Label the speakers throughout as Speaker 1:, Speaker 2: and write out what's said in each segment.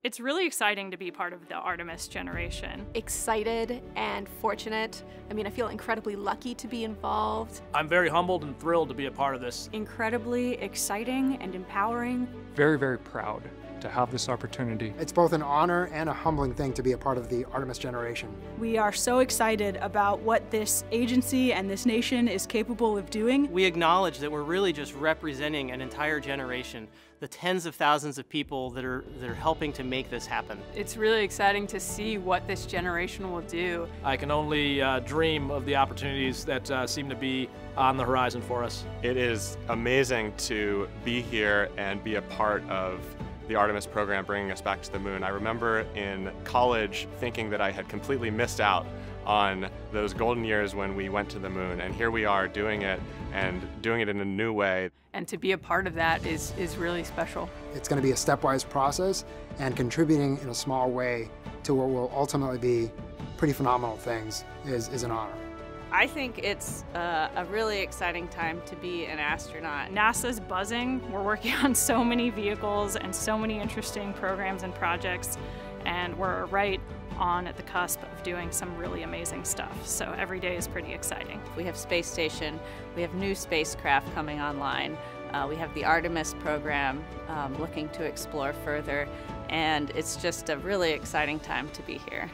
Speaker 1: It's really exciting to be part of the Artemis Generation.
Speaker 2: Excited and fortunate. I mean, I feel incredibly lucky to be involved.
Speaker 3: I'm very humbled and thrilled to be a part of this.
Speaker 4: Incredibly exciting and empowering.
Speaker 5: Very, very proud to have this opportunity.
Speaker 6: It's both an honor and a humbling thing to be a part of the Artemis Generation.
Speaker 4: We are so excited about what this agency and this nation is capable of doing.
Speaker 7: We acknowledge that we're really just representing an entire generation, the tens of thousands of people that are helping to make this happen.
Speaker 8: It's really exciting to see what this generation will do.
Speaker 3: I can only dream of the opportunities that seem to be on the horizon for us.
Speaker 9: It is amazing to be here and be a part of the Artemis program bringing us back to the moon. I remember in college thinking that I had completely missed out on those golden years when we went to the moon, and here we are doing it and doing it in a new way.
Speaker 8: And to be a part of that is really special.
Speaker 6: It's going to be a stepwise process, and contributing in a small way to what will ultimately be pretty phenomenal things is an honor.
Speaker 10: I think it's a really exciting time to be an astronaut.
Speaker 1: NASA's buzzing. We're working on so many vehicles and so many interesting programs and projects, and we're right on at the cusp of doing some really amazing stuff. So every day is pretty exciting.
Speaker 10: We have space station, we have new spacecraft coming online, we have the Artemis program looking to explore further, and it's just a really exciting time to be here.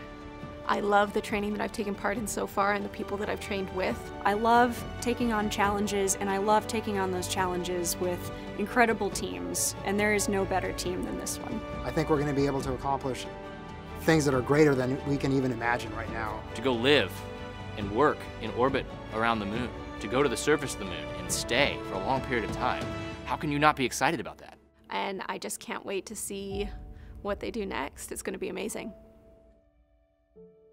Speaker 2: I love the training that I've taken part in so far and the people that I've trained with.
Speaker 4: I love taking on challenges, and I love taking on those challenges with incredible teams, and there is no better team than this one.
Speaker 6: I think we're going to be able to accomplish things that are greater than we can even imagine right now.
Speaker 11: To go live and work in orbit around the moon, to go to the surface of the moon and stay for a long period of time, how can you not be excited about that?
Speaker 2: And I just can't wait to see what they do next. It's going to be amazing.